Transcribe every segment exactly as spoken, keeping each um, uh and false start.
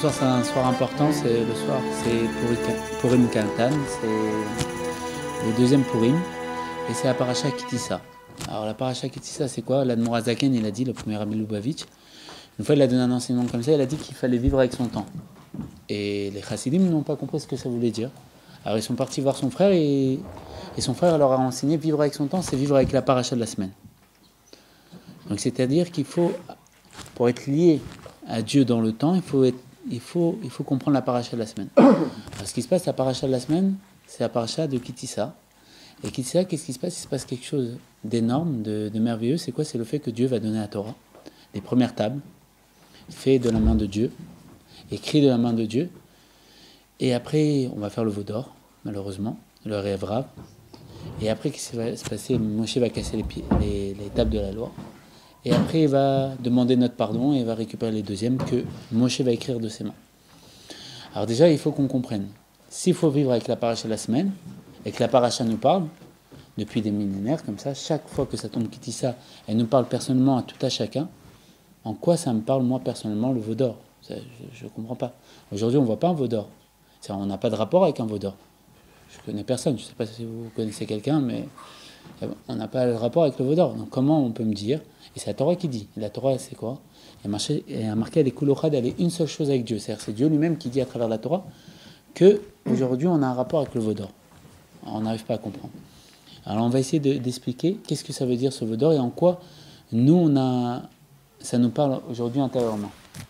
soir, c'est un soir important, c'est le soir, c'est Purim Katan, c'est le deuxième Purim, et c'est la paracha Kitissa. Alors la paracha Kitissa, c'est quoi? L'Admor Azaken, il a dit, le premier Rabbi Lubavitch, une fois il a donné un enseignement comme ça, il a dit qu'il fallait vivre avec son temps. Et les chassidim n'ont pas compris ce que ça voulait dire. Alors ils sont partis voir son frère, et, et son frère leur a enseigné vivre avec son temps, c'est vivre avec la paracha de la semaine. Donc c'est-à-dire qu'il faut, pour être lié à Dieu dans le temps, il faut, être, il faut, il faut comprendre la paracha de la semaine. Alors, ce qui se passe, la paracha de la semaine, c'est la paracha de Kitissa. Et Kitissa, qu'est-ce qui se passe? Il se passe quelque chose d'énorme, de, de merveilleux. C'est quoi? C'est le fait que Dieu va donner la Torah, les premières tables, faites de la main de Dieu, écrites de la main de Dieu. Et après, on va faire le veau d'or, malheureusement, le rêve rave. Et après, qu'est-ce qui va se passer? Moshe va casser les, pieds, les, les tables de la loi. Et après, il va demander notre pardon et il va récupérer les deuxièmes que Moshe va écrire de ses mains. Alors déjà, il faut qu'on comprenne. S'il faut vivre avec la paracha de la semaine, et que la paracha nous parle, depuis des millénaires, comme ça, chaque fois que ça tombe Kitissa, elle nous parle personnellement à tout à chacun, en quoi ça me parle, moi, personnellement, le veau d'or? Ça, je ne comprends pas. Aujourd'hui, on ne voit pas un veau d'or. C'est-à-dire, on n'a pas de rapport avec un veau d'or. Je ne connais personne, je ne sais pas si vous connaissez quelqu'un, mais on n'a pas le rapport avec le veau d'or. Donc comment on peut me dire? Et c'est la Torah qui dit. Et la Torah, c'est quoi? Il y a marqué à des Koulochad, elle est une seule chose avec Dieu. C'est-à-dire, c'est Dieu lui-même qui dit à travers la Torah qu'aujourd'hui, on a un rapport avec le veau d'or. On n'arrive pas à comprendre. Alors, on va essayer de, d'expliquer qu'est-ce que ça veut dire ce veau d'or et en quoi nous, on a, ça nous parle aujourd'hui intérieurement.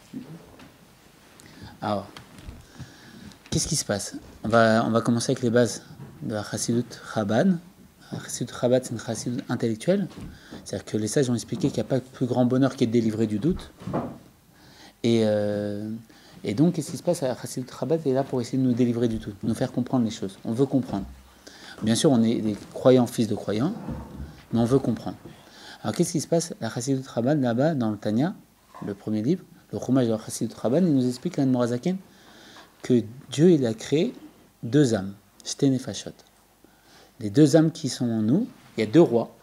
Alors, qu'est-ce qui se passe? on va, on va commencer avec les bases de la Chassidut Chabad. La Chassidut Chabad, c'est une Chassidut intellectuelle. C'est-à-dire que les sages ont expliqué qu'il n'y a pas de plus grand bonheur qu'être délivré du doute. Et, euh, et donc, qu'est-ce qui se passe? La Chassidut Chabad est là pour essayer de nous délivrer du doute, nous faire comprendre les choses. On veut comprendre. Bien sûr, on est des croyants, fils de croyants, mais on veut comprendre. Alors, qu'est-ce qui se passe? La Chassidut Chabad, là-bas, dans le Tanya, le premier livre, le Chumash de la Chassidut Chabad, il nous explique, l'Admor Azaken, que Dieu, il a créé deux âmes, Shte Nefashot. Les deux âmes qui sont en nous, il y a deux rois,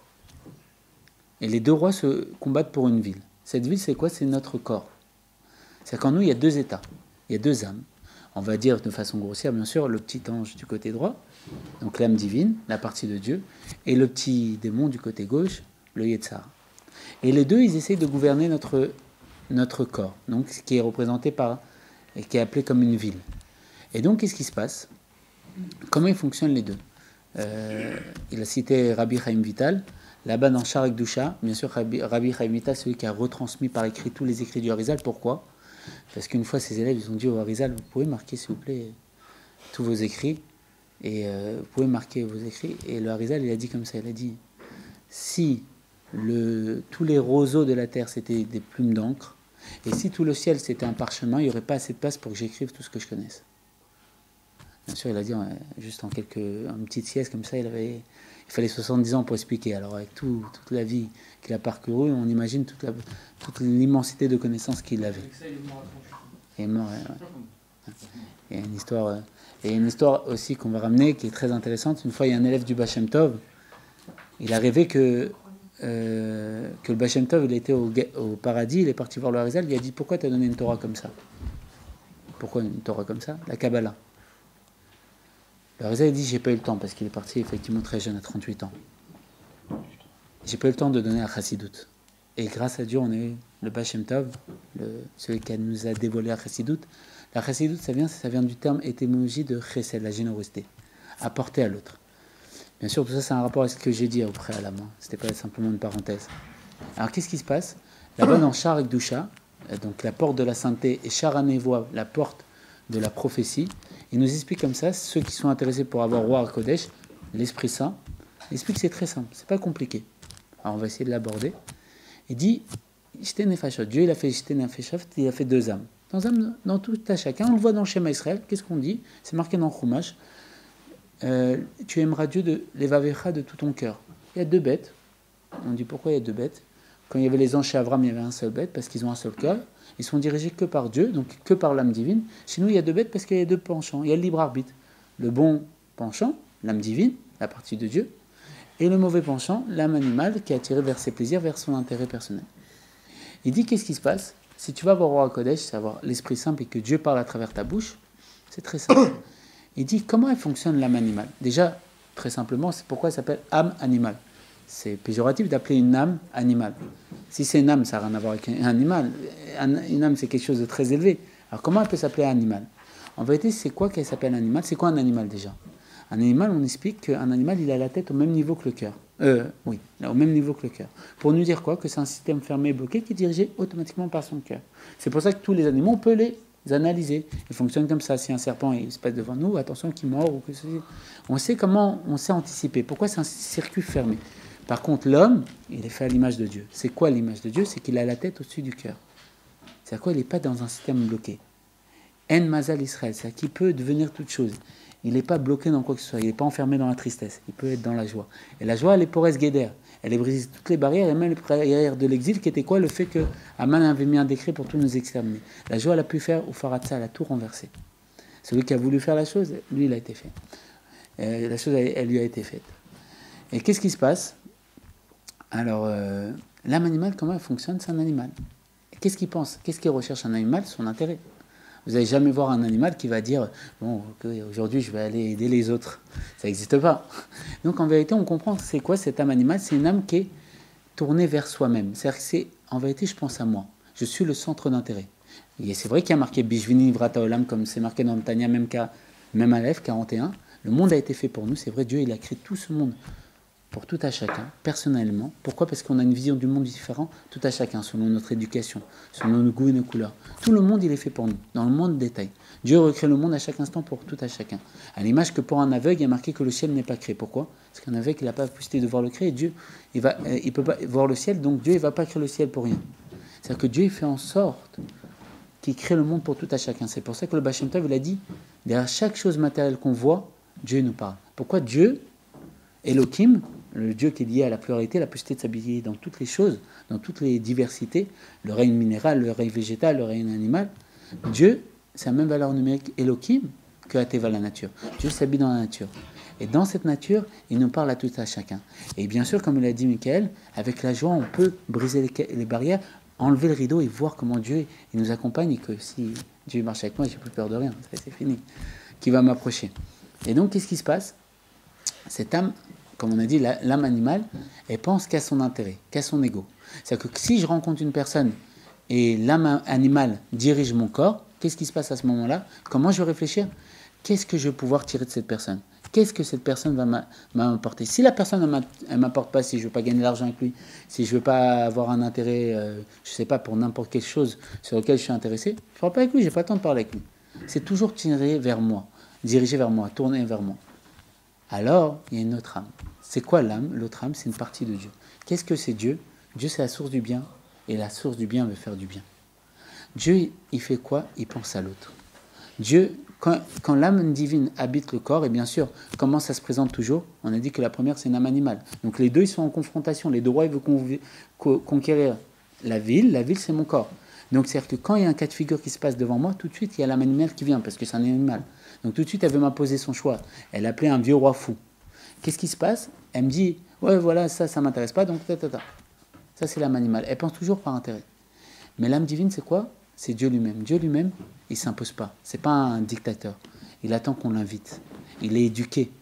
et les deux rois se combattent pour une ville. Cette ville, c'est quoi? C'est notre corps. C'est-à-dire qu'en nous, il y a deux états, il y a deux âmes. On va dire de façon grossière, bien sûr, le petit ange du côté droit, donc l'âme divine, la partie de Dieu, et le petit démon du côté gauche, le Yetzar. Et les deux, ils essayent de gouverner notre, notre corps, donc ce qui est représenté par, et qui est appelé comme une ville. Et donc, qu'est-ce qui se passe? Comment ils fonctionnent les deux? euh, Il a cité Rabbi Chaim Vital, là-bas dans Sharek Dusha, bien sûr, Rabbi, Rabbi Chaim Vital, celui qui a retransmis par écrit tous les écrits du Harizal. Pourquoi? Parce qu'une fois, ses élèves, ils ont dit au Harizal, vous pouvez marquer, s'il vous plaît, tous vos écrits, et euh, vous pouvez marquer vos écrits. Et le Harizal, il a dit comme ça, il a dit, si le, tous les roseaux de la terre, c'était des plumes d'encre, et si tout le ciel, c'était un parchemin, il n'y aurait pas assez de place pour que j'écrive tout ce que je connaisse. Bien sûr, il a dit, juste en quelques, une petite sieste comme ça, il avait, il fallait soixante-dix ans pour expliquer. Alors avec tout, toute la vie qu'il a parcourue, on imagine toute, la, toute l'immensité de connaissances qu'il avait. Il est mort. Ouais. Il y a une histoire, et une histoire aussi qu'on va ramener qui est très intéressante. Une fois, il y a un élève du Baal Shem Tov. Il a rêvé que euh, que le Baal Shem Tov, il était au, au paradis. Il est parti voir le Harizal. Il a dit, pourquoi tu as donné une Torah comme ça? Pourquoi une Torah comme ça? La Kabbalah. Le Harizal a dit, j'ai pas eu le temps, parce qu'il est parti effectivement très jeune, à trente-huit ans. J'ai pas eu le temps de donner à Chassidut. Et grâce à Dieu, on a eu le Baal Shem Tov, le, celui qui nous a dévoilé la Chassidut. La Chassidut, ça vient, ça vient du terme étymologie de Chesed, la générosité, apporter à l'autre. Bien sûr, tout ça, c'est un rapport avec ce que j'ai dit au préalable. Hein. C'était pas simplement une parenthèse. Alors, qu'est-ce qui se passe? Là-bas, dans Sharek Dusha, donc la porte de la sainteté, et Shara Nevoa, la porte de la prophétie, il nous explique comme ça, ceux qui sont intéressés pour avoir Roi Kodesh, l'Esprit Saint, il explique que c'est très simple, c'est pas compliqué. Alors, on va essayer de l'aborder. Il dit, Shte Nefashot, Dieu, il a fait Shte Nefashot, il a fait deux âmes. Dans, un, dans tout à chacun, on le voit dans le Shema Israël, qu'est-ce qu'on dit? C'est marqué dans le Chumash, euh, tu aimeras Dieu de l'Evavecha de tout ton cœur. Il y a deux bêtes. On dit pourquoi il y a deux bêtes? Quand il y avait les anges chez Avram, il y avait un seul bête, parce qu'ils ont un seul cœur. Ils sont dirigés que par Dieu, donc que par l'âme divine. Chez nous, il y a deux bêtes parce qu'il y a deux penchants. Il y a le libre arbitre. Le bon penchant, l'âme divine, la partie de Dieu, et le mauvais penchant, l'âme animale qui est attirée vers ses plaisirs, vers son intérêt personnel. Il dit, qu'est-ce qui se passe? Si tu vas voir Roi Kodesh, c'est avoir l'Esprit simple et que Dieu parle à travers ta bouche, c'est très simple. Il dit comment elle fonctionne l'âme animale. Déjà, très simplement, c'est pourquoi elle s'appelle âme animale. C'est péjoratif d'appeler une âme animale. Si c'est une âme, ça n'a rien à voir avec un animal. Une âme, c'est quelque chose de très élevé. Alors comment elle peut s'appeler animal? En vérité, c'est quoi qu'elle s'appelle animal? C'est quoi un animal déjà? Un animal, on explique qu'un animal, il a la tête au même niveau que le cœur. Euh, oui, au même niveau que le cœur. Pour nous dire quoi? Que c'est un système fermé et bloqué qui est dirigé automatiquement par son cœur. C'est pour ça que tous les animaux, on peut les analyser. Ils fonctionnent comme ça. Si un serpent il se passe devant nous, attention qu'il mord ou que ceci. On sait comment, on sait anticiper. Pourquoi c'est un circuit fermé? Par contre, l'homme, il est fait à l'image de Dieu. C'est quoi l'image de Dieu? C'est qu'il a la tête au-dessus du cœur. C'est-à-dire quoi? Il n'est pas dans un système bloqué. En Mazal Israël, c'est-à-dire qu'il peut devenir toute chose. Il n'est pas bloqué dans quoi que ce soit. Il n'est pas enfermé dans la tristesse. Il peut être dans la joie. Et la joie, elle est porès guéder. Elle est brisée toutes les barrières, et même les barrières de l'exil, qui était quoi? Le fait que Aman avait mis un décret pour tout nous exterminer. La joie, elle a pu faire, au Faratza, elle a tout renversé. Celui qui a voulu faire la chose, lui, il a été fait. Euh, la chose, elle, elle lui a été faite. Et qu'est-ce qui se passe? Alors, euh, l'âme animale, comment elle fonctionne? C'est un animal. Et qu'est-ce qu'il pense? Qu'est-ce qu'il recherche un animal? Son intérêt. Vous n'allez jamais voir un animal qui va dire « Bon, okay, aujourd'hui, je vais aller aider les autres. » Ça n'existe pas. Donc, en vérité, on comprend c'est quoi cette âme animale? C'est une âme qui est tournée vers soi-même. C'est-à-dire que c'est, en vérité, je pense à moi. Je suis le centre d'intérêt. Et c'est vrai qu'il y a marqué « Bishvini vrata olam » comme c'est marqué dans le Tanya, même, même Aleph, quarante et un. Le monde a été fait pour nous. C'est vrai, Dieu, il a créé tout ce monde pour tout à chacun, personnellement. Pourquoi? Parce qu'on a une vision du monde différente, tout à chacun, selon notre éducation, selon nos goûts et nos couleurs. Tout le monde, il est fait pour nous, dans le monde détail. Dieu recrée le monde à chaque instant pour tout à chacun. À l'image que pour un aveugle, il y a marqué que le ciel n'est pas créé. Pourquoi? Parce qu'un aveugle, il n'a pas la possibilité de voir le créer. Et Dieu, il ne il peut pas voir le ciel, donc Dieu, il ne va pas créer le ciel pour rien. C'est-à-dire que Dieu, il fait en sorte qu'il crée le monde pour tout à chacun. C'est pour ça que le Baal Shem Tov, il a dit, derrière chaque chose matérielle qu'on voit, Dieu nous parle. Pourquoi Dieu, Elohim, le Dieu qui est lié à la pluralité, la possibilité de s'habiller dans toutes les choses, dans toutes les diversités, le règne minéral, le règne végétal, le règne animal. Dieu, c'est la même valeur numérique Elohim que Ateva, la nature. Dieu s'habille dans la nature. Et dans cette nature, il nous parle à tout à chacun. Et bien sûr, comme il a dit Michael, avec la joie, on peut briser les, les barrières, enlever le rideau et voir comment Dieu il nous accompagne et que si Dieu marche avec moi, j'ai plus peur de rien. Ça, c'est fini. Qui va m'approcher. Et donc, qu'est-ce qui se passe? Cette âme, comme on a dit, l'âme animale, elle pense qu'à son intérêt, qu'à son ego. C'est-à-dire que si je rencontre une personne et l'âme animale dirige mon corps, qu'est-ce qui se passe à ce moment-là? Comment je vais réfléchir? Qu'est-ce que je vais pouvoir tirer de cette personne? Qu'est-ce que cette personne va m'apporter? Si la personne ne m'apporte pas, si je ne veux pas gagner de l'argent avec lui, si je ne veux pas avoir un intérêt, euh, je ne sais pas, pour n'importe quelle chose sur laquelle je suis intéressé, je ne parle pas avec lui, je n'ai pas le temps de parler avec lui. C'est toujours tiré vers moi, dirigé vers moi, tourné vers moi. Alors, il y a une autre âme. C'est quoi l'âme? L'autre âme, c'est une partie de Dieu. Qu'est-ce que c'est Dieu? Dieu, c'est la source du bien, et la source du bien veut faire du bien. Dieu, il fait quoi? Il pense à l'autre. Dieu, quand, quand l'âme divine habite le corps, et bien sûr, comment ça se présente toujours? On a dit que la première, c'est une âme animale. Donc les deux, ils sont en confrontation. Les deux rois, ils veulent conquérir la ville. La ville, c'est mon corps. Donc c'est-à-dire que quand il y a un cas de figure qui se passe devant moi, tout de suite, il y a l'âme animale qui vient, parce que c'est un animal. Donc tout de suite, elle veut m'imposer son choix. Elle appelait un vieux roi fou. Qu'est-ce qui se passe? Elle me dit, ouais, voilà, ça, ça m'intéresse pas, donc ta, ta, ta. Ça, c'est l'âme animale. Elle pense toujours par intérêt. Mais l'âme divine, c'est quoi? C'est Dieu lui-même. Dieu lui-même, il ne s'impose pas. Ce n'est pas un dictateur. Il attend qu'on l'invite. Il est éduqué.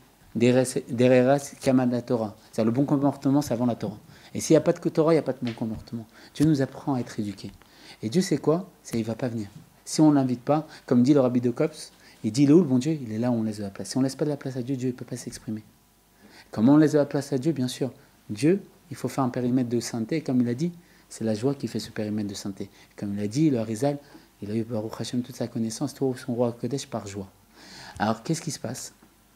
Dereras kamad la Torah. C'est-à-dire le bon comportement, c'est avant la Torah. Et s'il n'y a pas de Torah, il n'y a pas de bon comportement. Dieu nous apprend à être éduqués. Et Dieu, c'est quoi? C'est il ne va pas venir. Si on ne l'invite pas, comme dit le Rabbi de Kops, il dit, il est où le bon Dieu? Il est là où on laisse de la place. Si on ne laisse pas de la place à Dieu, Dieu ne peut pas s'exprimer. Comment on laisse de la place à Dieu? Bien sûr. Dieu, il faut faire un périmètre de sainteté. Et comme il a dit, c'est la joie qui fait ce périmètre de sainteté. Comme il a dit, le Harizal, il a eu Baruch Hashem toute sa connaissance, trouve son roi Kodesh par joie. Alors, qu'est-ce qui se passe?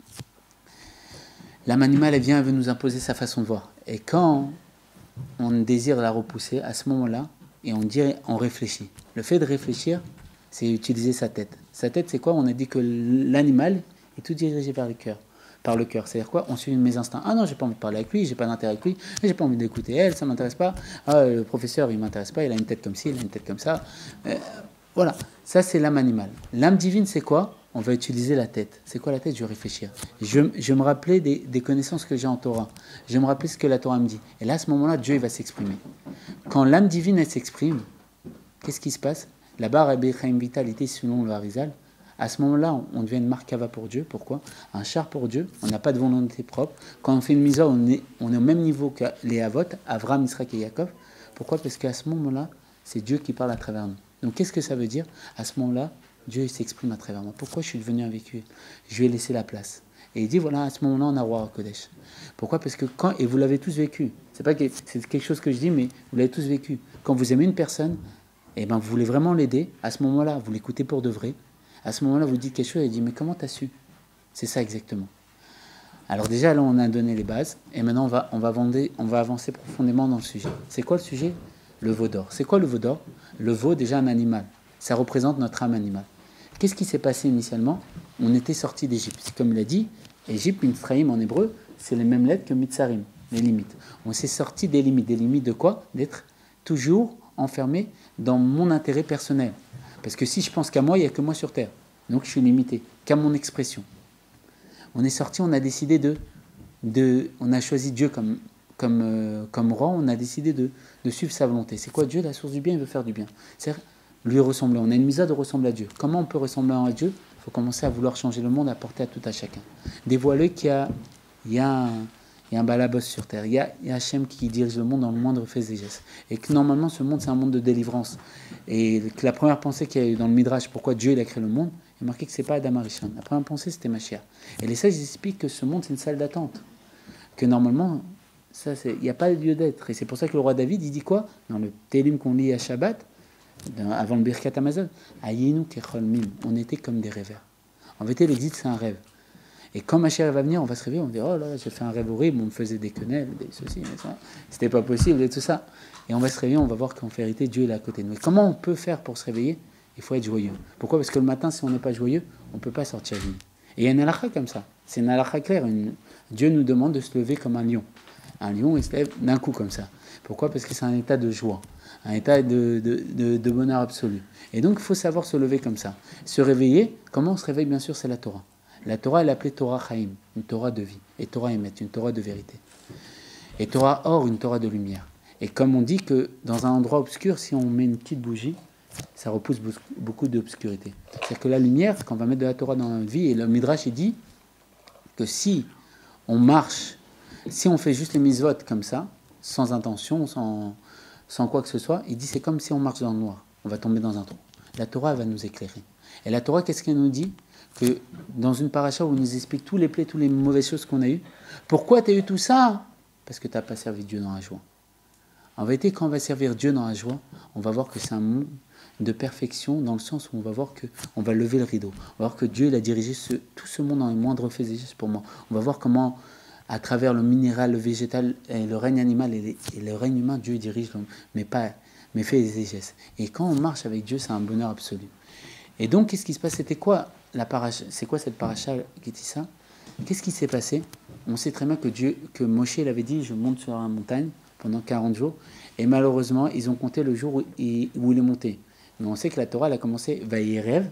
L'âme animale, elle vient, elle veut nous imposer sa façon de voir. Et quand on désire la repousser, à ce moment-là, et on dit, on réfléchit. Le fait de réfléchir, c'est utiliser sa tête. Sa tête, c'est quoi? On a dit que l'animal est tout dirigé vers le cœur. Par le cœur. C'est-à-dire quoi? On suit mes instincts. Ah non, j'ai pas envie de parler avec lui, j'ai pas d'intérêt avec lui, j'ai pas envie d'écouter elle, ça m'intéresse pas. Ah, le professeur, il m'intéresse pas, il a une tête comme ci, il a une tête comme ça. Euh, voilà. Ça, c'est l'âme animale. L'âme divine, c'est quoi? On va utiliser la tête. C'est quoi la tête? Je vais réfléchir. Je, je vais me rappeler des, des connaissances que j'ai en Torah. Je vais me rappeler ce que la Torah me dit. Et là, à ce moment-là, Dieu, il va s'exprimer. Quand l'âme divine, elle s'exprime, qu'est-ce qui se passe? Là-bas, Rabbi Chaim Vital était selon le Harizal. À ce moment-là, on, on devient une markava pour Dieu. Pourquoi? Un char pour Dieu. On n'a pas de volonté propre. Quand on fait une misa, on est, on est au même niveau que les Havot, Avram, Israël et Yaakov. Pourquoi? Parce qu'à ce moment-là, c'est Dieu qui parle à travers nous. Donc, qu'est-ce que ça veut dire? À ce moment-là, Dieu s'exprime à travers moi. Pourquoi je suis devenu avec lui? Je lui ai laissé la place. Et il dit, voilà, à ce moment-là, on a roi Kodesh. Pourquoi? Parce que quand, et vous l'avez tous vécu, c'est pas que c'est quelque chose que je dis, mais vous l'avez tous vécu. Quand vous aimez une personne, et ben vous voulez vraiment l'aider, à ce moment-là, vous l'écoutez pour de vrai. À ce moment-là, vous dites quelque chose et il dit, mais comment t'as su? C'est ça exactement. Alors déjà, là, on a donné les bases, et maintenant, on va, on va, vendre, on va avancer profondément dans le sujet. C'est quoi le sujet? Le veau d'or. C'est quoi le veau d'or? Le veau, déjà un animal. Ça représente notre âme animale. Qu'est-ce qui s'est passé initialement? On était sorti d'Égypte. Comme il a dit, Égypte, Mitzrayim en hébreu, c'est les mêmes lettres que Mitzarim, les limites. On s'est sorti des limites. Des limites de quoi? D'être toujours enfermé dans mon intérêt personnel. Parce que si je pense qu'à moi, il n'y a que moi sur Terre. Donc je suis limité, qu'à mon expression. On est sorti, on a décidé de... de on a choisi Dieu comme, comme, euh, comme roi, on a décidé de, de suivre sa volonté. C'est quoi Dieu? La source du bien, il veut faire du bien. C'est-à-dire lui ressembler. On a une misa de ressembler à Dieu. Comment on peut ressembler à Dieu? Il faut commencer à vouloir changer le monde, à porter à tout à chacun. Dévoiler qu'il y a, il y a un... Il y a un balabos sur terre, il y, a, il y a Hachem qui dirige le monde dans le moindre fait et geste. Et que normalement, ce monde, c'est un monde de délivrance. Et que la première pensée qu'il y a eu dans le Midrash, pourquoi Dieu il a créé le monde, il est marqué que ce n'est pas Adam Arishon. La première pensée, c'était Mashiach. Et les sages expliquent que ce monde, c'est une salle d'attente. Que normalement, ça, c'est, il n'y a pas de lieu d'être. Et c'est pour ça que le roi David, il dit quoi? Dans le Télim qu'on lit à Shabbat, dans, avant le Birkat Hamazon, Ayinu kechol mim, on était comme des rêveurs. En vérité, l'exil, c'est un rêve. Et quand ma chère va venir, on va se réveiller, on va dire, oh là, j'ai fait un rêve horrible, on me faisait des quenelles, des ceci, des ça, c'était pas possible, et tout ça. Et on va se réveiller, on va voir qu'en vérité, Dieu est à côté de nous. Et comment on peut faire pour se réveiller? Il faut être joyeux. Pourquoi? Parce que le matin, si on n'est pas joyeux, on ne peut pas sortir de nuit. Et il y a une halakha comme ça. C'est une halakha claire. Une... Dieu nous demande de se lever comme un lion. Un lion, il se lève d'un coup comme ça. Pourquoi? Parce que c'est un état de joie, un état de, de, de, de bonheur absolu. Et donc, il faut savoir se lever comme ça. Se réveiller, comment on se réveille? Bien sûr, c'est la Torah. La Torah, elle est appelée Torah Chaim, une Torah de vie. Et Torah Emet, une Torah de vérité. Et Torah Or, une Torah de lumière. Et comme on dit que dans un endroit obscur, si on met une petite bougie, ça repousse beaucoup d'obscurité. C'est-à-dire que la lumière, quand on va mettre de la Torah dans notre vie, et le Midrash, il dit que si on marche, si on fait juste les mitzvot comme ça, sans intention, sans, sans quoi que ce soit, il dit c'est comme si on marche dans le noir. On va tomber dans un trou. La Torah, elle va nous éclairer. Et la Torah, qu'est-ce qu'elle nous dit? Que dans une paracha où on nous explique tous les plaies, toutes les mauvaises choses qu'on a eues, pourquoi tu as eu tout ça? Parce que tu n'as pas servi Dieu dans la joie. En vérité, quand on va servir Dieu dans la joie, on va voir que c'est un monde de perfection, dans le sens où on va voir qu'on va lever le rideau. On va voir que Dieu il a dirigé ce, tout ce monde dans les moindres faits et gestes pour moi. On va voir comment, à travers le minéral, le végétal, et le règne animal et, les, et le règne humain, Dieu dirige, mais pas mes faits et gestes. Et quand on marche avec Dieu, c'est un bonheur absolu. Et donc, qu'est-ce qui se passe? C'était quoi la paracha? C'est quoi cette paracha qui dit ça? Qu'est-ce qui s'est passé? On sait très bien que Dieu, que Moshe il avait dit, je monte sur la montagne pendant quarante jours, et malheureusement, ils ont compté le jour où il, où il est monté. Mais on sait que la Torah, elle a commencé, Vaïrev,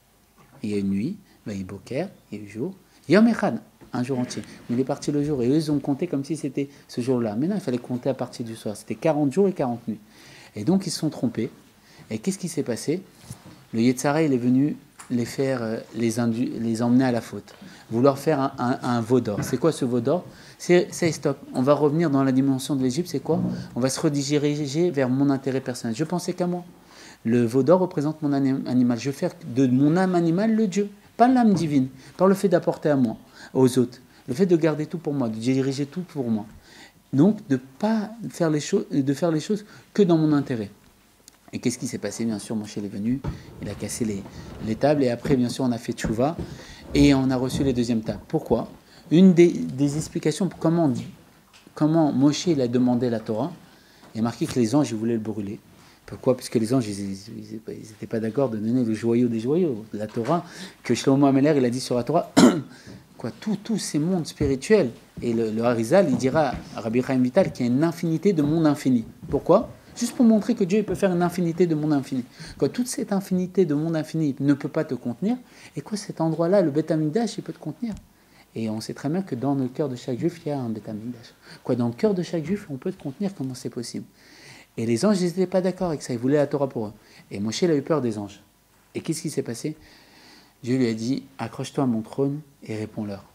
il y a une nuit, Vaïboker, il y a eu jour, Yom Echad, un jour entier. Mais il est parti le jour, et eux, ils ont compté comme si c'était ce jour-là. Mais non, il fallait compter à partir du soir. C'était quarante jours et quarante nuits. Et donc, ils se sont trompés. Et qu'est-ce qui s'est passé? Le Yetzara, il est venu les faire, les, indu, les emmener à la faute. Vouloir faire un, un, un veau d'or. C'est quoi ce veau d'or? C'est, c'est stop. On va revenir dans la dimension de l'Égypte. C'est quoi? On va se rediriger vers mon intérêt personnel. Je pensais qu'à moi. Le veau d'or représente mon animal. Je veux faire de mon âme animale le Dieu. Pas l'âme divine. Par le fait d'apporter à moi, aux autres. Le fait de garder tout pour moi, de diriger tout pour moi. Donc, de ne pas faire les choses, de faire les choses que dans mon intérêt. Et qu'est-ce qui s'est passé? Bien sûr, Moshe est venu, il a cassé les, les tables, et après, bien sûr, on a fait tchouva, et on a reçu les deuxièmes tables. Pourquoi? Une des, des explications pour comment, comment Moshe il a demandé la Torah, il y a marqué que les anges ils voulaient le brûler. Pourquoi? Parce que les anges, ils n'étaient pas d'accord de donner le joyau des joyaux, la Torah, que Shlomo Ameler, il a dit sur la Torah, quoi, tous tout ces mondes spirituels, et le, le Harizal, il dira à Rabbi Chaim Vital qu'il y a une infinité de mondes infinis. Pourquoi? Juste pour montrer que Dieu il peut faire une infinité de mondes infinis. Quand toute cette infinité de mondes infinis ne peut pas te contenir, et quoi cet endroit-là, le Beth Amikdash, il peut te contenir. Et on sait très bien que dans le cœur de chaque juif, il y a un Beth Amikdash. Quoi, dans le cœur de chaque juif, on peut te contenir, comment c'est possible? Et les anges, ils n'étaient pas d'accord avec ça, ils voulaient la Torah pour eux. Et Moshe, il a eu peur des anges. Et qu'est-ce qui s'est passé? Dieu lui a dit, accroche-toi à mon trône et réponds-leur.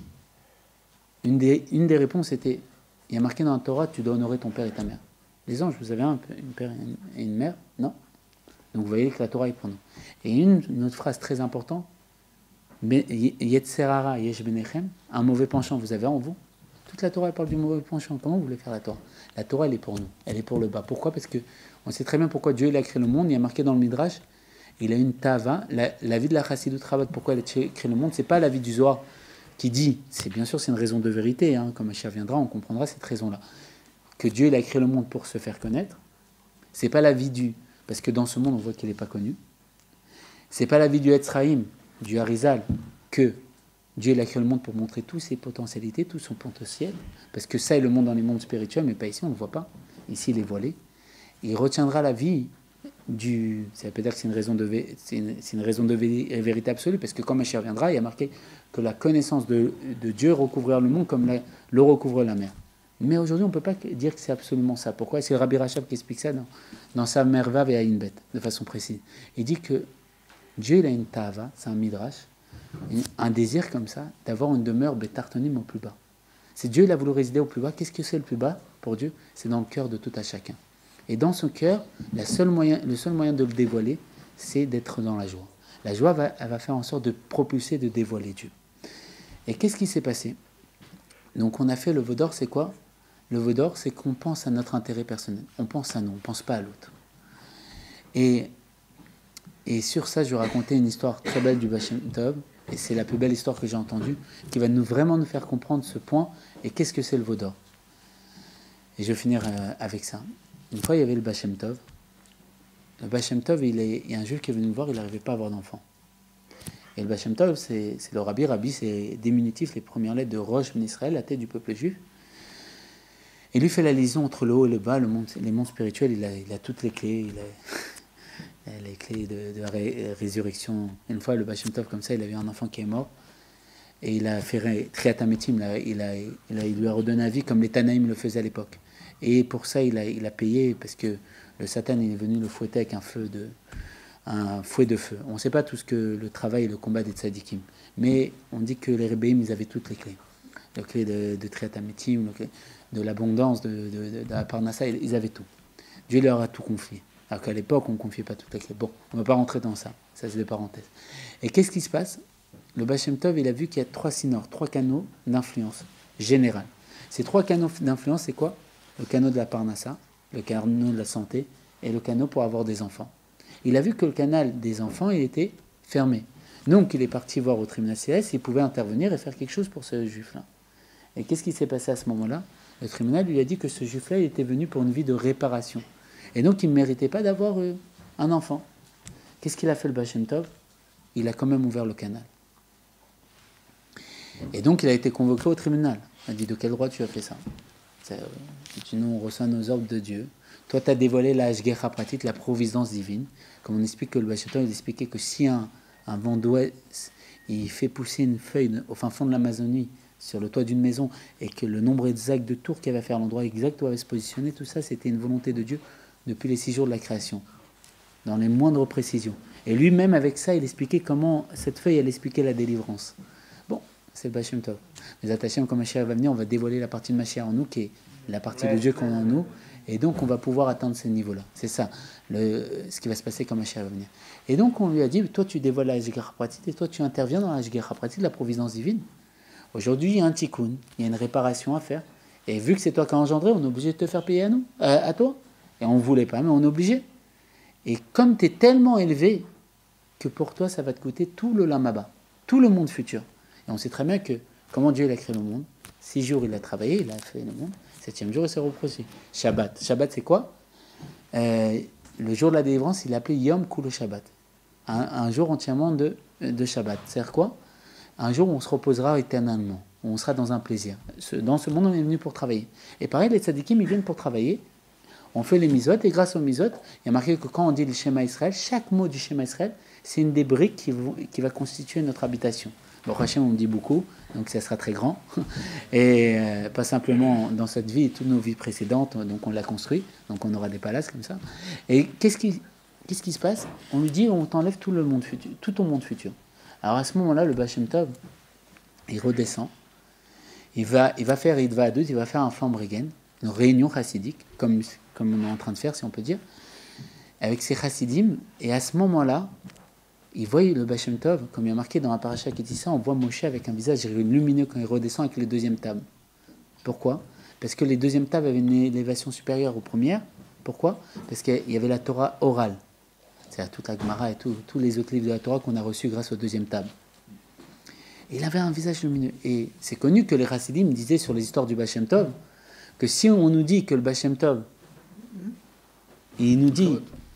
Une des, une des réponses était, il y a marqué dans la Torah, tu dois honorer ton père et ta mère. Les anges, vous avez un une père et une, et une mère? Non. Donc vous voyez que la Torah est pour nous. Et une, une autre phrase très importante, Yetzerara yesh benechem, un mauvais penchant vous avez en vous. Toute la Torah elle parle du mauvais penchant. Comment vous voulez faire la Torah? La Torah elle est pour nous, elle est pour le bas. Pourquoi? Parce que on sait très bien pourquoi Dieu il a créé le monde. Il y a marqué dans le Midrash, il a une tava. La, la vie de la Chassidut Rabat, pourquoi elle a créé le monde? C'est pas la vie du Zohar qui dit, c'est bien sûr c'est une raison de vérité. Hein, comme Mashiach viendra, on comprendra cette raison-là. Que Dieu il a créé le monde pour se faire connaître. C'est pas la vie du, parce que dans ce monde on voit qu'il n'est pas connu. C'est pas la vie du Etzraïm, du Harizal, que Dieu il a créé le monde pour montrer toutes ses potentialités, tout son potentiel, parce que ça est le monde dans les mondes spirituels, mais pas ici, on ne le voit pas. Ici, il est voilé. Il retiendra la vie du... Ça veut dire que c'est une raison de, vé... c'est une... C'est une raison de vé... vérité absolue, parce que quand Mashiach viendra, il y a marqué que la connaissance de, de Dieu recouvrira le monde comme la... le recouvre la mer. Mais aujourd'hui, on ne peut pas dire que c'est absolument ça. Pourquoi? C'est le Rabbi Rachab qui explique ça dans, dans sa Mervav et Aïnbet, de façon précise. Il dit que Dieu il a une tava, c'est un midrash, un désir comme ça, d'avoir une demeure bétartonim au plus bas. C'est Dieu, il a voulu résider au plus bas. Qu'est-ce que c'est le plus bas pour Dieu? C'est dans le cœur de tout à chacun. Et dans son cœur, la seule moyen, le seul moyen de le dévoiler, c'est d'être dans la joie. La joie, va, elle va faire en sorte de propulser, de dévoiler Dieu. Et qu'est-ce qui s'est passé? Donc on a fait le veau d'or, c'est quoi? Le veau d'or, c'est qu'on pense à notre intérêt personnel. On pense à nous, on ne pense pas à l'autre. Et, et sur ça, je vais raconter une histoire très belle du Baal Shem Tov. Et c'est la plus belle histoire que j'ai entendue, qui va nous, vraiment nous faire comprendre ce point, et qu'est-ce que c'est le veau d'or. Et je vais finir euh, avec ça. Une fois, il y avait le Baal Shem Tov. Le Baal Shem Tov, il, est, il y a un juif qui est venu le voir, il n'arrivait pas à avoir d'enfant. Et le Baal Shem Tov, c'est, c'est le Rabbi. Rabbi, c'est diminutif, les premières lettres de Rosh Ben Israël, la tête du peuple juif. Et lui fait la liaison entre le haut et le bas, le monde, les mondes spirituels, il a, il a toutes les clés, il a... les clés de, de la ré, résurrection. Une fois, le Baal Shem Tov, comme ça, il a vu un enfant qui est mort, et il a fait Triatametim, il, a, il, a, il, a, il lui a redonné la vie comme les Tanaïm le faisaient à l'époque. Et pour ça, il a, il a payé, parce que le Satan il est venu le fouetter avec un feu de, un fouet de feu. On ne sait pas tout ce que le travail et le combat des tzadikim, mais on dit que les Rebbeim, ils avaient toutes les clés. Les clés de, de Triatametim, de l'abondance, de, de, de, de la Parnassa, ils avaient tout. Dieu leur a tout confié. Alors qu'à l'époque, on ne confiait pas toutes les clés. Bon, on ne va pas rentrer dans ça. Ça, c'est des parenthèses. Et qu'est-ce qui se passe? Le Baal Shem Tov, il a vu qu'il y a trois sinors, trois canaux d'influence générale. Ces trois canaux d'influence, c'est quoi? Le canal de la Parnassa, le canal de la santé et le canal pour avoir des enfants. Il a vu que le canal des enfants, il était fermé. Donc, il est parti voir au tribunal céleste, il pouvait intervenir et faire quelque chose pour ce juif-là. Et qu'est-ce qui s'est passé à ce moment-là? Le tribunal lui a dit que ce juif-là, il était venu pour une vie de réparation. Et donc, il ne méritait pas d'avoir euh, un enfant. Qu'est-ce qu'il a fait, le Baal Shem Tov? Il a quand même ouvert le canal. Et donc, il a été convoqué au tribunal. Il a dit, de quel droit tu as fait ça? C'est, euh, nous, on reçoit nos ordres de Dieu. Toi, tu as dévoilé la Hashgacha Pratit, la providence divine. Comme on explique que le Baal Shem Tov, il expliquait que si un, un vent d'ouest, il fait pousser une feuille au fin fond de l'Amazonie, sur le toit d'une maison, et que le nombre exact de tours qu'il va faire, l'endroit exact où il va se positionner, tout ça, c'était une volonté de Dieu depuis les six jours de la création, dans les moindres précisions. Et lui-même, avec ça, il expliquait comment cette feuille, elle expliquait la délivrance. Bon, c'est le Baal Shem Tov. Les attachés, comme Mashiach va venir, on va dévoiler la partie de Mashiach en nous, qui est la partie de Dieu qu'on a en nous, et donc on va pouvoir atteindre ce niveau-là. C'est ça, le, ce qui va se passer quand Mashiach va venir. Et donc on lui a dit, toi tu dévoiles la Hashgacha Pratit, et toi tu interviens dans la Hashgacha Pratit, la providence divine. Aujourd'hui, il y a un tikkun, il y a une réparation à faire, et vu que c'est toi qui as engendré, on est obligé de te faire payer à nous, euh, à toi. Et on ne voulait pas, mais on est obligé. Et comme tu es tellement élevé que pour toi, ça va te coûter tout le lamaba, tout le monde futur. Et on sait très bien que comment Dieu il a créé le monde. Six jours, il a travaillé, il a fait le monde. Septième jour, il s'est reposé. Shabbat. Shabbat, c'est quoi? euh, Le jour de la délivrance, il l'appelait Yom Kulo Shabbat. Un, un jour entièrement de, de Shabbat. C'est-à-dire quoi? Un jour où on se reposera éternellement. Où on sera dans un plaisir. Dans ce monde, on est venu pour travailler. Et pareil, les tzadikim, ils viennent pour travailler. On fait les misot, et grâce aux misot, il y a marqué que quand on dit le Shema Israël, chaque mot du Shema Israël, c'est une des briques qui, vont, qui va constituer notre habitation. Bon, Hachem, on me dit beaucoup, donc ça sera très grand. Et euh, pas simplement dans cette vie, toutes nos vies précédentes, donc on l'a construit, donc on aura des palaces comme ça. Et qu'est-ce qui, qu'est-ce qui se passe? On lui dit, on t'enlève tout le monde futur, tout ton monde futur. Alors à ce moment-là, le Baal Shem Tov, il redescend, il va, il va faire Idva Adut, il va faire un Flambregen, une réunion chassidique, comme, comme on est en train de faire, si on peut dire, avec ses chassidim, et à ce moment-là, il voit le Baal Shem Tov, comme il y a marqué dans la paracha qui dit ça, on voit Moshe avec un visage lumineux quand il redescend avec les deuxièmes tables. Pourquoi? Parce que les deuxièmes tables avaient une élévation supérieure aux premières. Pourquoi? Parce qu'il y avait la Torah orale, c'est-à-dire toute la Gemara et tout, tous les autres livres de la Torah qu'on a reçus grâce aux deuxièmes tables. Et il avait un visage lumineux. Et c'est connu que les Chassidim disaient sur les histoires du Baal Shem Tov que si on nous dit que le Baal Shem Tov, il nous dit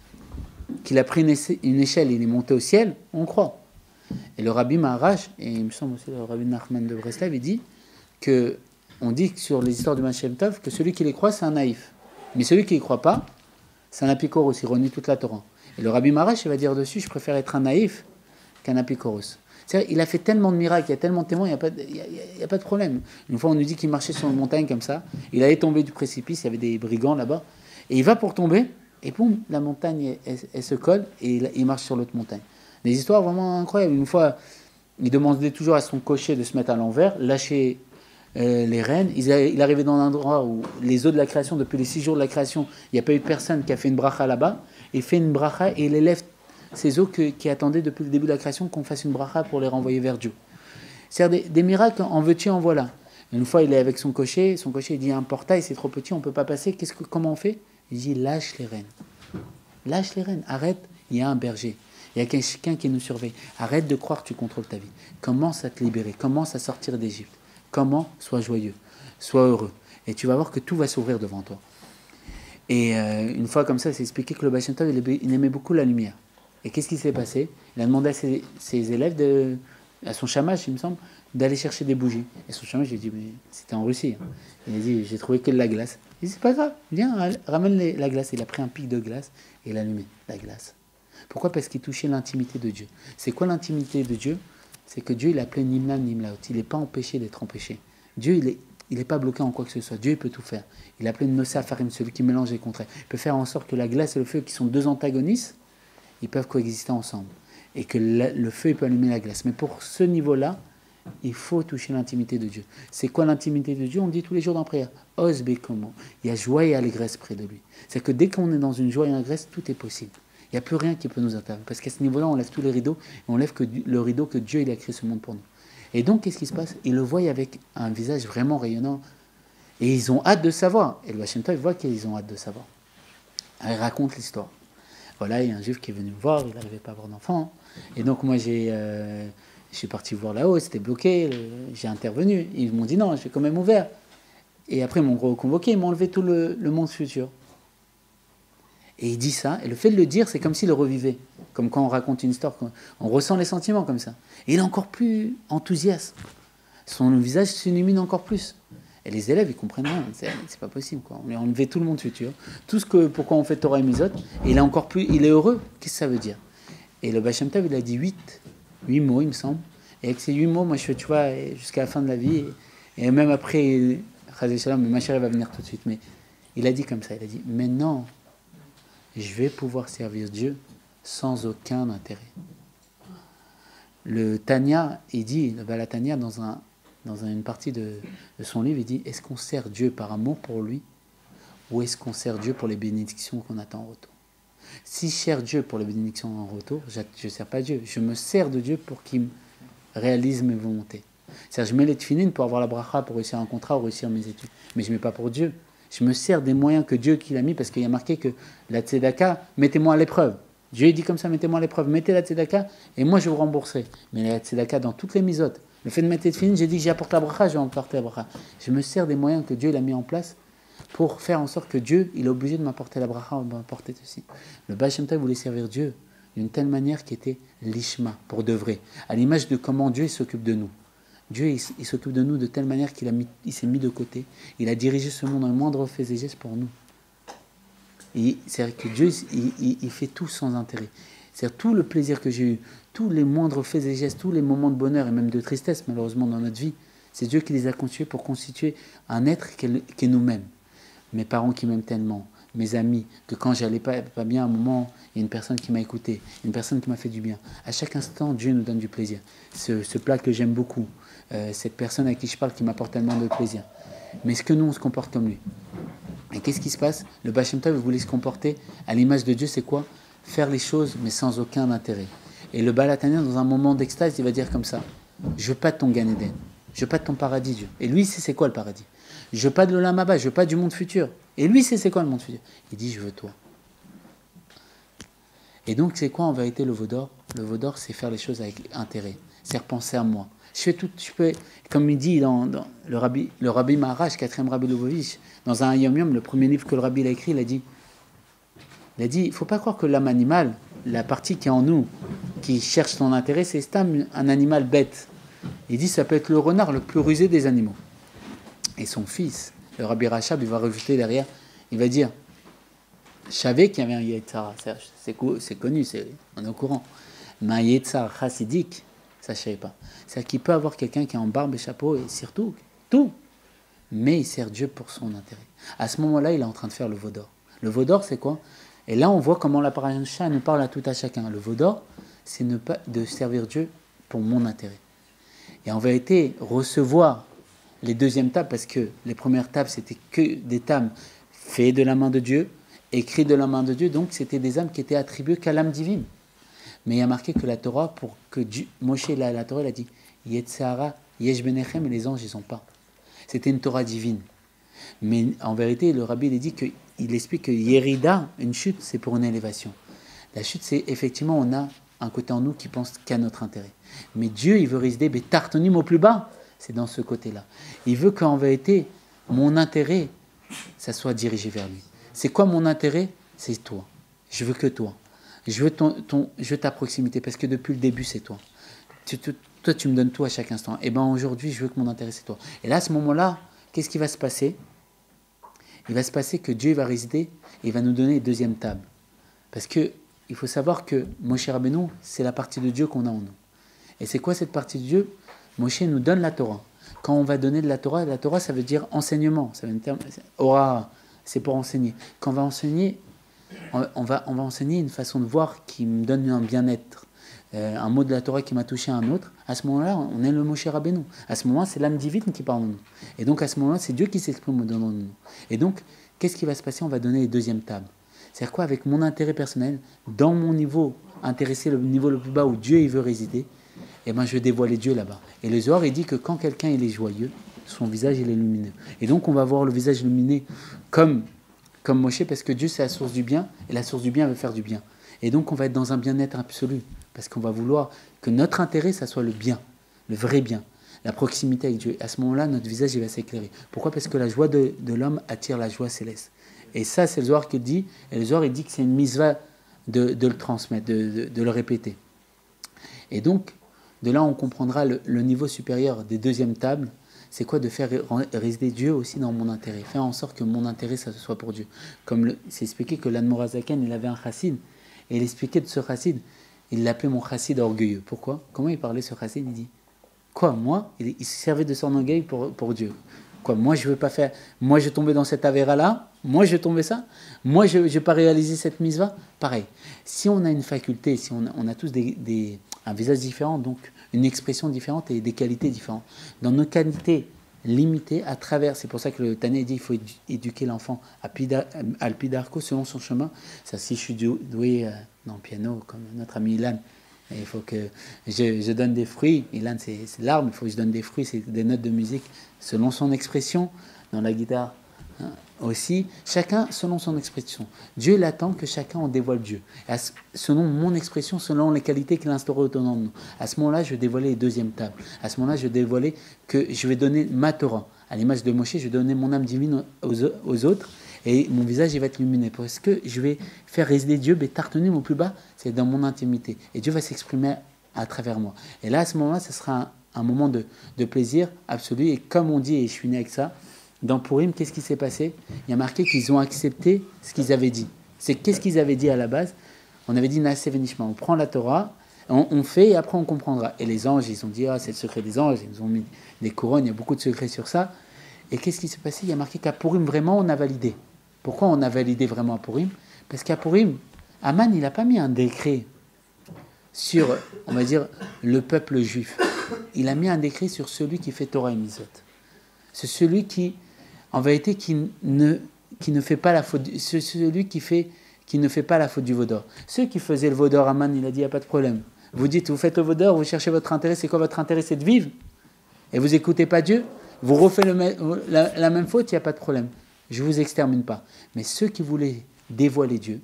qu'il a pris une échelle et il est monté au ciel, on croit. Et le Rabbi Maharash, et il me semble aussi le Rabbi Nachman de Breslev, il dit que on dit sur les histoires du Baal Shem Tov que celui qui les croit, c'est un naïf. Mais celui qui ne les croit pas, c'est un apikoros, il renie toute la Torah. Et le Rabbi Maharash, il va dire dessus, je préfère être un naïf qu'un apikoros. C'est-à-dire, il a fait tellement de miracles, il y a tellement de témoins, il n'y a, a, a pas de problème. Une fois, on nous dit qu'il marchait sur une montagne comme ça, il allait tomber du précipice, il y avait des brigands là-bas, et il va pour tomber, et boum, la montagne, elle, elle se colle, et il, il marche sur l'autre montagne. Des histoires vraiment incroyables. Une fois, il demandait toujours à son cocher de se mettre à l'envers, lâcher euh, les rênes. Il, a, il arrivait dans un endroit où les eaux de la création, depuis les six jours de la création, il n'y a pas eu de personne qui a fait une bracha là-bas. Il fait une bracha et il élève ces eaux que, qui attendaient depuis le début de la création qu'on fasse une bracha pour les renvoyer vers Dieu. C'est-à-dire des, des miracles, en veux-tu, en voilà. Une fois, il est avec son cocher, son cocher il dit, un portail, c'est trop petit, on ne peut pas passer, Qu'est-ce que, comment on fait? Il dit, lâche les rênes. Lâche les rênes, arrête, il y a un berger. Il y a quelqu'un qui nous surveille. Arrête de croire que tu contrôles ta vie. Commence à te libérer, commence à sortir d'Égypte. Comment? Sois joyeux, sois heureux. Et tu vas voir que tout va s'ouvrir devant toi. Et euh, une fois comme ça, c'est expliqué que le Baal Shem Tov, il, il aimait beaucoup la lumière. Et qu'est-ce qui s'est passé? Il a demandé à ses, ses élèves, de, à son chamash, il me semble, d'aller chercher des bougies. Et son chamash, j'ai dit, mais c'était en Russie. Hein. Il a dit, j'ai trouvé que de la glace. Il dit, c'est pas grave, viens, ramène les, la glace. Il a pris un pic de glace et il a allumé la glace. Pourquoi? Parce qu'il touchait l'intimité de Dieu. C'est quoi l'intimité de Dieu? C'est que Dieu, il appelé Nimla Nimlaot. Il n'est pas empêché d'être empêché. Dieu, il n'est il est pas bloqué en quoi que ce soit. Dieu, il peut tout faire. Il a appelé Nosé Afarim, celui qui mélange les contraires. Il peut faire en sorte que la glace et le feu, qui sont deux antagonistes, ils peuvent coexister ensemble. Et que le, le feu, il peut allumer la glace. Mais pour ce niveau-là, il faut toucher l'intimité de Dieu. C'est quoi l'intimité de Dieu? On dit tous les jours dans la prière. Osbe comment? Il y a joie et allégresse près de lui. C'est que dès qu'on est dans une joie et une allégresse, tout est possible. Il n'y a plus rien qui peut nous atteindre. Parce qu'à ce niveau-là, on lève tous les rideaux, et on lève que le rideau que Dieu il a créé ce monde pour nous. Et donc, qu'est-ce qui se passe? Ils le voient avec un visage vraiment rayonnant. Et ils ont hâte de savoir. Et le Baal Shem Tov, il voit qu'ils ont hâte de savoir. Alors, il raconte l'histoire. Voilà, il y a un juif qui est venu me voir, il n'arrivait pas à avoir d'enfant. Et donc, moi, j'ai, euh, je suis parti voir là-haut, c'était bloqué, j'ai intervenu. Ils m'ont dit non, j'ai quand même ouvert. Et après, ils m'ont reconvoqué, ils m'ont enlevé tout le, le monde futur. Et il dit ça, et le fait de le dire, c'est comme s'il le revivait. Comme quand on raconte une histoire, on ressent les sentiments comme ça. Et il est encore plus enthousiaste. Son visage s'illumine encore plus. Et les élèves, ils comprennent rien. C'est, c'est pas possible, quoi. On lui a enlevé tout le monde futur. Tout ce que, pourquoi on fait Torah et Misot. Et il est encore plus, il est heureux. Qu'est-ce que ça veut dire? Et le Baal Shem Tov, il a dit huit, huit mots, il me semble. Et avec ces huit mots, moi, je fais, tu vois, jusqu'à la fin de la vie. Et, et même après, Chazé Shalom, mais ma chérie va venir tout de suite. Mais il a dit comme ça, il a dit, maintenant, je vais pouvoir servir Dieu sans aucun intérêt. Le Tanya, il dit, le Baal Tanya, dans, un, dans une partie de, de son livre, il dit, est-ce qu'on sert Dieu par amour pour lui, ou est-ce qu'on sert Dieu pour les bénédictions qu'on attend en retour? Si je sers Dieu pour les bénédictions en retour, je ne sers pas Dieu. Je me sers de Dieu pour qu'il réalise mes volontés. C'est-à-dire, je mets les tefilines pour avoir la bracha, pour réussir un contrat, ou réussir mes études. Mais je ne mets pas pour Dieu. Je me sers des moyens que Dieu qu'il a mis, parce qu'il y a marqué que la tzedaka, mettez-moi à l'épreuve. Dieu dit comme ça, mettez-moi à l'épreuve, mettez la tzedaka, et moi je vous rembourserai. Mais la tzedaka dans toutes les misotes. Le fait de mettre les tefilines, j'ai dit que j'apporte la bracha, je vais apporter la bracha. Je me sers des moyens que Dieu il a mis en place pour faire en sorte que Dieu, il est obligé de m'apporter la bracha, de m'apporter ceci. Le Baal Shem Tov voulait servir Dieu d'une telle manière qui était l'ishma, pour de vrai, à l'image de comment Dieu il s'occupe de nous. Dieu, il, il s'occupe de nous de telle manière qu'il a mis, il s'est mis de côté. Il a dirigé ce monde dans le moindre fait et geste pour nous. Et c'est vrai que Dieu, il, il, il fait tout sans intérêt. C'est-à-dire tout le plaisir que j'ai eu, tous les moindres faits et gestes, tous les moments de bonheur et même de tristesse, malheureusement, dans notre vie, c'est Dieu qui les a constitués pour constituer un être qui est, qui est nous-mêmes. Mes parents qui m'aiment tellement, mes amis, que quand j'allais pas, pas bien, à un moment, il y a une personne qui m'a écouté, une personne qui m'a fait du bien. À chaque instant, Dieu nous donne du plaisir. Ce, ce plat que j'aime beaucoup, euh, cette personne à qui je parle qui m'apporte tellement de plaisir. Mais est-ce que nous, on se comporte comme lui? Et qu'est-ce qui se passe? Le Baal Shem Tov voulait se comporter à l'image de Dieu, c'est quoi? Faire les choses, mais sans aucun intérêt. Et le Baal HaTanya, dans un moment d'extase, il va dire comme ça: je veux pas de ton Gan Eden, je veux pas de ton paradis, Dieu. Et lui, il sait c'est quoi le paradis. Je veux pas de l'Olam Haba, je veux pas du monde futur. Et lui, c'est c'est quoi le monde futur? Il dit: je veux toi. Et donc, c'est quoi en vérité le veau d'or? Le veau d'or, c'est faire les choses avec intérêt. C'est repenser à moi. Je fais tout, je peux, comme il dit dans, dans le Rabbi, le Rabbi Maharaj, quatrième Rabbi Lubavitch, dans un Yom Yom, le premier livre que le Rabbi a écrit, il a dit, il a dit, il ne faut pas croire que l'âme animale, la partie qui est en nous, qui cherche son intérêt, c'est un, un animal bête. Il dit, ça peut être le renard le plus rusé des animaux. Et son fils, le Rabbi Rachab, il va rajouter derrière, il va dire, je savais qu'il y avait un Yetzara, c'est, c'est connu, c'est, on est au courant, mais un Yetzara chassidique, ça je ne savais pas. C'est-à-dire qu'il peut avoir quelqu'un qui est en barbe et chapeau et surtout tout, mais il sert Dieu pour son intérêt. À ce moment-là, il est en train de faire le veau d'or. Le veau d'or, c'est quoi? Et là, on voit comment la paracha nous parle à tout à chacun. Le veau d'or, c'est ne pas de servir Dieu pour mon intérêt. Et en vérité, recevoir les deuxièmes tables, parce que les premières tables, c'était que des tables faites de la main de Dieu, écrites de la main de Dieu, donc c'était des âmes qui étaient attribuées qu'à l'âme divine. Mais il y a marqué que la Torah, pour que Dieu, Moshe, la, la Torah, il a dit Yetzara, Yesh Benechem, et les anges, ils n'ont pas. C'était une Torah divine. Mais en vérité, le Rabbi il dit que, il explique que Yerida, une chute, c'est pour une élévation. La chute, c'est effectivement, on a un côté en nous qui pense qu'à notre intérêt. Mais Dieu, il veut résider, mais tartonim au plus bas, c'est dans ce côté-là. Il veut qu'en vérité, mon intérêt, ça soit dirigé vers lui. C'est quoi mon intérêt? C'est toi. Je veux que toi. Je veux, ton, ton, je veux ta proximité, parce que depuis le début, c'est toi. Tu, tu, toi, tu me donnes tout à chaque instant. Et bien aujourd'hui, je veux que mon intérêt, c'est toi. Et là, à ce moment-là, qu'est-ce qui va se passer? Il va se passer que Dieu va résider et il va nous donner une deuxième table. Parce qu'il faut savoir que Moshe Rabbeinu, c'est la partie de Dieu qu'on a en nous. Et c'est quoi cette partie de Dieu? Moshe nous donne la Torah. Quand on va donner de la Torah, la Torah, ça veut dire enseignement. Ça veut dire, Ora, c'est pour enseigner. Quand on va enseigner, On va, on va enseigner une façon de voir qui me donne un bien-être. Euh, un mot de la Torah qui m'a touché à un autre. À ce moment-là, on est le Moshe Rabbeinu. À ce moment-là, c'est l'âme divine qui parle en nous. Et donc, à ce moment-là, c'est Dieu qui s'exprime au dedans de nous. Et donc, qu'est-ce qui va se passer? On va donner les deuxièmes tables. C'est-à-dire quoi? Avec mon intérêt personnel, dans mon niveau intéressé, le niveau le plus bas où Dieu il veut résider, eh ben, je vais dévoiler Dieu là-bas. Et le Zohar, il dit que quand quelqu'un il est joyeux, son visage il est lumineux. Et donc, on va voir le visage lumineux comme... comme Moshe, parce que Dieu, c'est la source du bien, et la source du bien veut faire du bien. Et donc, on va être dans un bien-être absolu, parce qu'on va vouloir que notre intérêt, ça soit le bien, le vrai bien, la proximité avec Dieu. À ce moment-là, notre visage, il va s'éclairer. Pourquoi? Parce que la joie de, de l'homme attire la joie céleste. Et ça, c'est le Zohar qui le dit, et le Zohar, il dit que c'est une mitzvah de, de le transmettre, de, de, de le répéter. Et donc, de là, on comprendra le, le niveau supérieur des deuxièmes tables. C'est quoi? De faire résider Dieu aussi dans mon intérêt. Faire en sorte que mon intérêt, ça soit pour Dieu. Comme le, c'est expliqué que l'Admor Zaken, il avait un chassid. Et il expliquait de ce chassid, il l'appelait mon chassid orgueilleux. Pourquoi? Comment il parlait ce chassid? Il dit, quoi, moi? Il, il se servait de son orgueil pour, pour Dieu. Quoi, moi, je ne veux pas faire... Moi, je tombais dans cette avéra-là. Moi, je tombais ça. Moi, je n'ai pas réalisé cette mitzvah. Pareil. Si on a une faculté, si on a, on a tous des, des, un visage différent, donc une expression différente et des qualités différentes. Dans nos qualités limitées, à travers, c'est pour ça que le Tanya dit qu'il faut éduquer l'enfant à Alpidarco selon son chemin. Ça, si je suis doué euh, dans le piano, comme notre ami Ilan, il faut que je, je donne des fruits. Ilan, c'est, c'est l'arbre, il faut que je donne des fruits, c'est des notes de musique selon son expression. Dans la guitare, hein, aussi, chacun selon son expression. Dieu, il attend que chacun en dévoile Dieu. À ce, selon mon expression, selon les qualités qu'il a instaurées au-dedans de nous. À ce moment-là, je vais dévoiler les deuxièmes tables. À ce moment-là, je vais dévoiler que je vais donner ma Torah. À l'image de Moshe, je vais donner mon âme divine aux, aux autres et mon visage il va être illuminé. Parce que je vais faire résider Dieu, mais tartonim au plus bas, c'est dans mon intimité. Et Dieu va s'exprimer à travers moi. Et là, à ce moment-là, ce sera un, un moment de, de plaisir absolu. Et comme on dit, et je suis né avec ça, dans Purim, qu'est-ce qui s'est passé? Il y a marqué qu'ils ont accepté ce qu'ils avaient dit. C'est qu'est-ce qu'ils avaient dit à la base? On avait dit Naaseh Venishma, on prend la Torah, on, on fait et après on comprendra. Et les anges, ils ont dit, ah, c'est le secret des anges, ils nous ont mis des couronnes, il y a beaucoup de secrets sur ça. Et qu'est-ce qui s'est passé? Il y a marqué qu'à Purim, vraiment, on a validé. Pourquoi on a validé vraiment à Purim? Parce qu'à Purim, Aman, il n'a pas mis un décret sur, on va dire, le peuple juif. Il a mis un décret sur celui qui fait Torah et Mitzvot. C'est celui qui, en vérité, qui ne, qui ne fait pas la faute, c'est celui qui, fait, qui ne fait pas la faute du vaudor. Ceux qui faisaient le vaudor, Aman, il a dit, il n'y a pas de problème. Vous dites, vous faites le vaudor, vous cherchez votre intérêt, c'est quoi votre intérêt? C'est de vivre. Et vous n'écoutez pas Dieu, vous refaites le, la, la même faute, il n'y a pas de problème. Je ne vous extermine pas. Mais ceux qui voulaient dévoiler Dieu,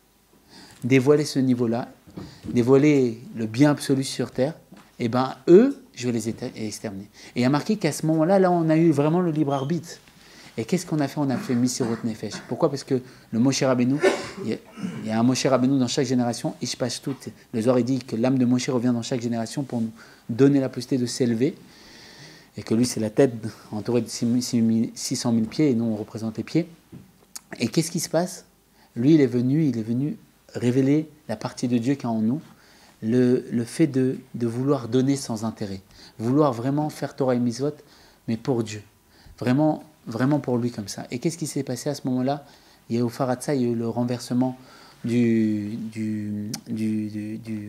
dévoiler ce niveau-là, dévoiler le bien absolu sur terre, eh bien, eux, je vais les exterminer. Et il y a marqué qu'à ce moment-là, là, on a eu vraiment le libre arbitre. Et qu'est-ce qu'on a fait? On a fait Misirot Nefesh. Pourquoi? Parce que le Moshe Rabbeinu, il y a, il y a un Moshe Rabbeinu dans chaque génération, Ishpashtut. Le Zohar dit que l'âme de Moshe revient dans chaque génération pour nous donner la possibilité de s'élever. Et que lui, c'est la tête entourée de six cent mille pieds, et nous, on représente les pieds. Et qu'est-ce qui se passe? Lui, il est venu, il est venu révéler la partie de Dieu qui est en nous, le, le fait de, de vouloir donner sans intérêt, vouloir vraiment faire Torah et Mitzvot, mais pour Dieu, vraiment, vraiment pour lui comme ça. Et qu'est-ce qui s'est passé à ce moment-là? Il y a eu au Faratza, il y a eu le renversement du, du, du, du, du,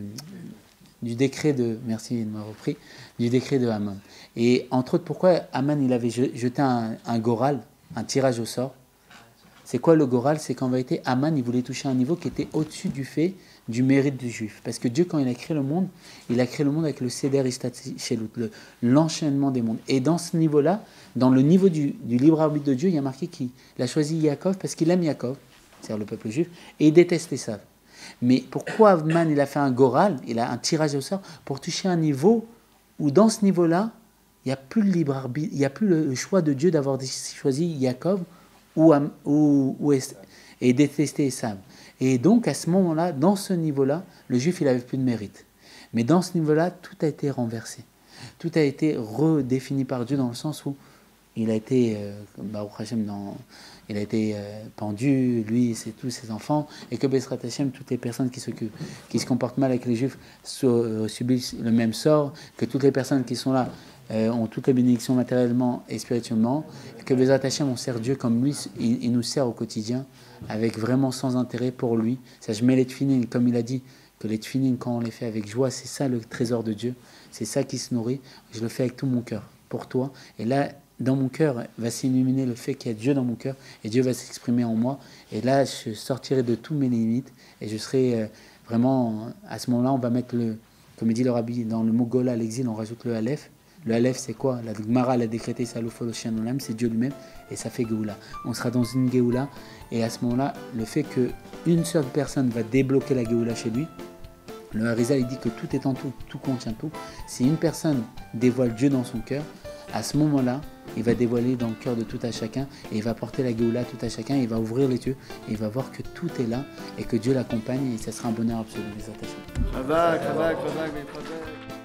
du décret de, merci de m'avoir repris, du décret de Haman. Et entre autres, pourquoi Haman il avait jeté un, un goral, un tirage au sort? C'est quoi le goral? C'est qu'en vérité, Haman, il voulait toucher un niveau qui était au-dessus du fait du mérite du juif. Parce que Dieu, quand il a créé le monde, il a créé le monde avec le Seder Ishtatchelut, le, l'enchaînement des mondes. Et dans ce niveau-là, dans le niveau du, du libre arbitre de Dieu, il y a marqué qu'il a choisi Yaakov parce qu'il aime Yaakov, c'est-à-dire le peuple juif, et il déteste Esav. Mais pourquoi Haman, il a fait un goral, il a un tirage au sort, pour toucher un niveau où, dans ce niveau-là, il n'y a plus le libre arbitre, il n'y a plus le choix de Dieu d'avoir choisi Yaakov ou, ou, ou et détester Esav. Et donc, à ce moment-là, dans ce niveau-là, le juif, il n'avait plus de mérite. Mais dans ce niveau-là, tout a été renversé. Tout a été redéfini par Dieu dans le sens où il a été, euh, Baruch Hashem, dans, il a été euh, pendu, lui, c'est tous ses enfants, et que Bezrat Hashem, toutes les personnes qui, qui se comportent mal avec les juifs euh, subissent le même sort, que toutes les personnes qui sont là euh, ont toutes les bénédictions matériellement et spirituellement, et que Bezrat Hashem, on sert Dieu comme lui, il, il nous sert au quotidien, avec vraiment sans intérêt pour lui. Ça, je mets les tefilin, comme il a dit, que les tefilin, quand on les fait avec joie, c'est ça le trésor de Dieu, c'est ça qui se nourrit. Je le fais avec tout mon cœur, pour toi. Et là, dans mon cœur, va s'illuminer le fait qu'il y a Dieu dans mon cœur, et Dieu va s'exprimer en moi. Et là, je sortirai de tous mes limites, et je serai euh, vraiment, à ce moment-là, on va mettre le, comme il dit le Rabbi, dans le mot Gola, l'exil, on rajoute le Aleph. Le Aleph, c'est quoi? La Gemara l'a décrété, c'est Dieu lui-même, et ça fait Géoula. On sera dans une Géoula, et à ce moment-là, le fait qu'une seule personne va débloquer la Géoula chez lui, le Harizal, il dit que tout est en tout, tout contient tout. Si une personne dévoile Dieu dans son cœur, à ce moment-là, il va dévoiler dans le cœur de tout à chacun, et il va porter la Géoula à tout à chacun, et il va ouvrir les yeux, et il va voir que tout est là, et que Dieu l'accompagne, et ça sera un bonheur absolu. Les attachés.